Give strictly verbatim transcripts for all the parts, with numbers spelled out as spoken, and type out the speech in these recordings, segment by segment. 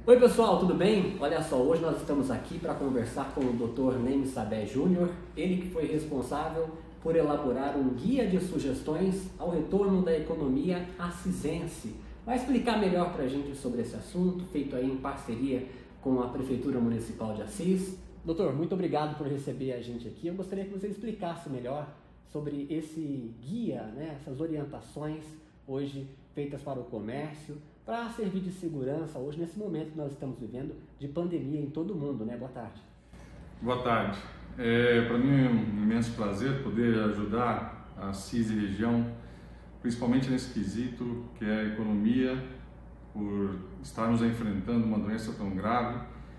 Oi pessoal, tudo bem? Olha só, hoje nós estamos aqui para conversar com o doutor Neme Sabé Júnior, ele que foi responsável por elaborar um guia de sugestões ao retorno da economia assisense. Vai explicar melhor para a gente sobre esse assunto, feito aí em parceria com a Prefeitura Municipal de Assis. Doutor, muito obrigado por receber a gente aqui. Eu gostaria que você explicasse melhor sobre esse guia, né, essas orientações hoje feitas para o comércio, para servir de segurança hoje, nesse momento que nós estamos vivendo de pandemia em todo o mundo, né? Boa tarde. Boa tarde. É, para mim é um imenso prazer poder ajudar a Assis e região, principalmente nesse quesito que é a economia, por estarmos enfrentando uma doença tão grave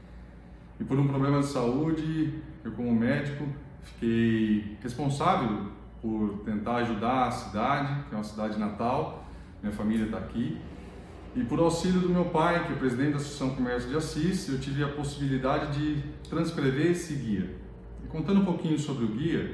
e por um problema de saúde. Eu, como médico, fiquei responsável por tentar ajudar a cidade, que é uma cidade natal, minha família está aqui. E por auxílio do meu pai, que é presidente da Associação Comércio de Assis, eu tive a possibilidade de transcrever esse guia. E contando um pouquinho sobre o guia,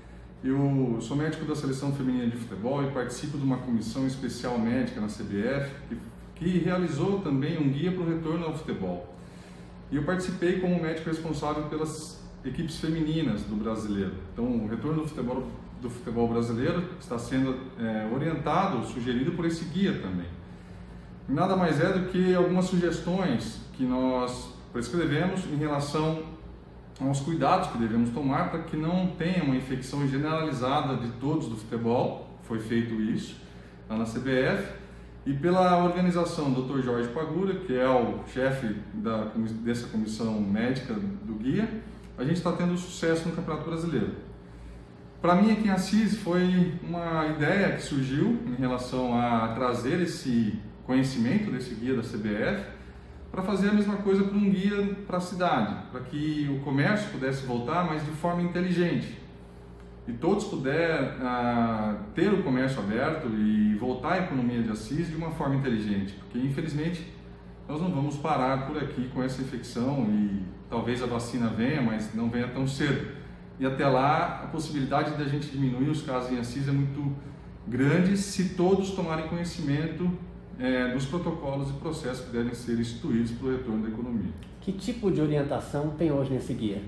eu sou médico da Seleção Feminina de Futebol e participo de uma comissão especial médica na C B F, que, que realizou também um guia para o retorno ao futebol. E eu participei como médico responsável pelas equipes femininas do brasileiro. Então, o retorno do futebol, do futebol brasileiro está sendo é, orientado, sugerido por esse guia também. Nada mais é do que algumas sugestões que nós prescrevemos em relação aos cuidados que devemos tomar para que não tenha uma infecção generalizada de todos do futebol. Foi feito isso lá na C B F e pela organização do doutor Jorge Pagura, que é o chefe da, dessa comissão médica do guia. A gente está tendo sucesso no Campeonato Brasileiro. Para mim, aqui em Assis, foi uma ideia que surgiu em relação a trazer esse conhecimento desse guia da C B F para fazer a mesma coisa para um guia para a cidade, para que o comércio pudesse voltar, mas de forma inteligente e todos puderem ah, ter o comércio aberto e voltar à economia de Assis de uma forma inteligente, porque infelizmente nós não vamos parar por aqui com essa infecção e talvez a vacina venha, mas não venha tão cedo. E até lá a possibilidade de a gente diminuir os casos em Assis é muito grande se todos tomarem conhecimento É, dos protocolos e processos que devem ser instituídos para o retorno da economia. Que tipo de orientação tem hoje nesse guia?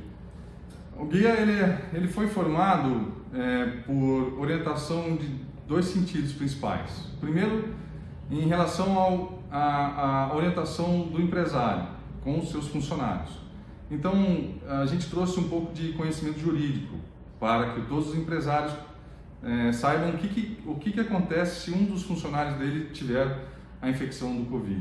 O guia ele, ele foi formado é, por orientação de dois sentidos principais. Primeiro, em relação à orientação do empresário com os seus funcionários. Então, a gente trouxe um pouco de conhecimento jurídico para que todos os empresários é, saibam o, que, que, o que, que acontece se um dos funcionários dele tiver a infecção do Covid.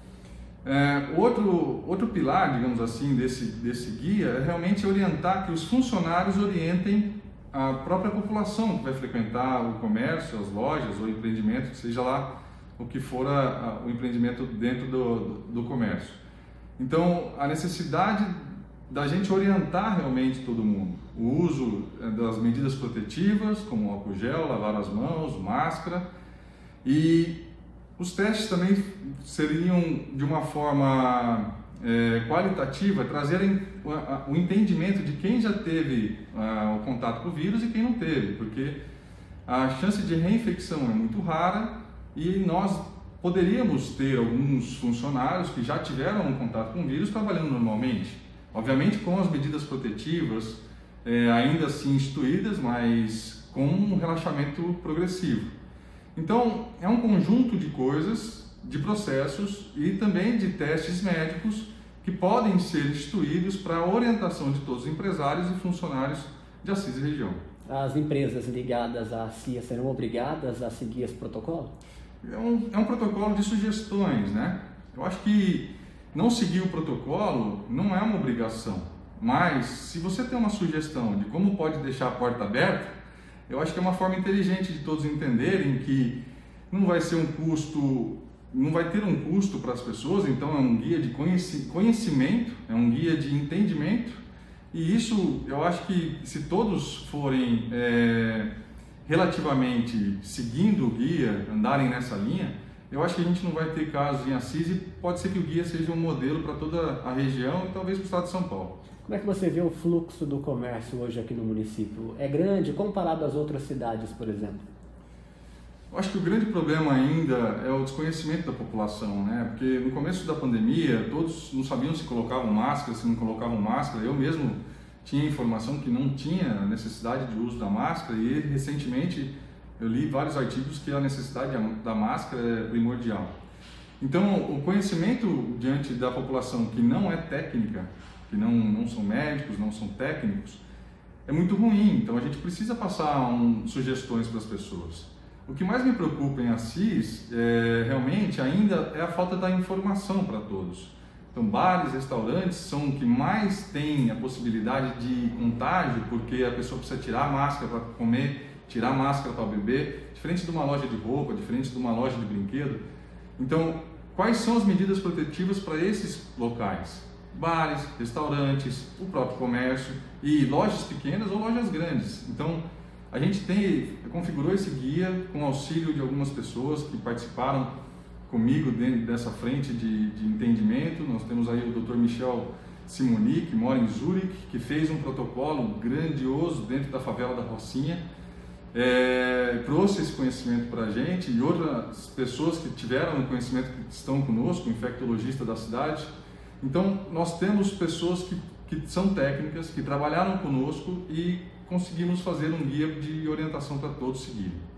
É, outro, outro pilar, digamos assim, desse, desse guia é realmente orientar que os funcionários orientem a própria população que vai frequentar o comércio, as lojas ou empreendimento, que seja lá o que for a, a, o empreendimento dentro do, do, do comércio. Então, a necessidade da gente orientar realmente todo mundo. O uso das medidas protetivas, como álcool gel, lavar as mãos, máscara, e os testes também seriam de uma forma é, qualitativa, trazerem o, o entendimento de quem já teve uh, o contato com o vírus e quem não teve, porque a chance de reinfecção é muito rara e nós poderíamos ter alguns funcionários que já tiveram um contato com o vírus trabalhando normalmente, obviamente com as medidas protetivas é, ainda assim instituídas, mas com um relaxamento progressivo. Então, é um conjunto de coisas, de processos e também de testes médicos que podem ser instituídos para a orientação de todos os empresários e funcionários de Assis e região. As empresas ligadas à C I A serão obrigadas a seguir esse protocolo? É um, é um protocolo de sugestões, né? Eu acho que não seguir o protocolo não é uma obrigação, mas se você tem uma sugestão de como pode deixar a porta aberta, eu acho que é uma forma inteligente de todos entenderem que não vai ser um custo, não vai ter um custo para as pessoas, então é um guia de conhecimento, é um guia de entendimento, e isso eu acho que se todos forem é, relativamente seguindo o guia, andarem nessa linha, eu acho que a gente não vai ter casos em Assis e pode ser que o guia seja um modelo para toda a região e talvez para o estado de São Paulo. Como é que você vê o fluxo do comércio hoje aqui no município? É grande comparado às outras cidades, por exemplo? Eu acho que o grande problema ainda é o desconhecimento da população, né? Porque no começo da pandemia todos não sabiam se colocavam máscara, se não colocavam máscara. Eu mesmo tinha informação que não tinha necessidade de uso da máscara e recentemente eu li vários artigos que a necessidade da máscara é primordial. Então, o conhecimento diante da população que não é técnica, que não, não são médicos, não são técnicos, é muito ruim. Então, a gente precisa passar um, sugestões para as pessoas. O que mais me preocupa em Assis, é, realmente, ainda é a falta da informação para todos. Então, bares, restaurantes são o que mais tem a possibilidade de contágio, porque a pessoa precisa tirar a máscara para comer, tirar a máscara para beber, diferente de uma loja de roupa, diferente de uma loja de brinquedo. Então, quais são as medidas protetivas para esses locais? Bares, restaurantes, o próprio comércio e lojas pequenas ou lojas grandes. Então, a gente tem, configurou esse guia com auxílio de algumas pessoas que participaram comigo dentro dessa frente de, de entendimento. Nós temos aí o doutor Michel Simoni, que mora em Zurique, que fez um protocolo grandioso dentro da favela da Rocinha. É, trouxe esse conhecimento para a gente e outras pessoas que tiveram o conhecimento que estão conosco, o infectologista da cidade. Então, nós temos pessoas que, que são técnicas, que trabalharam conosco e conseguimos fazer um guia de orientação para todos seguirem.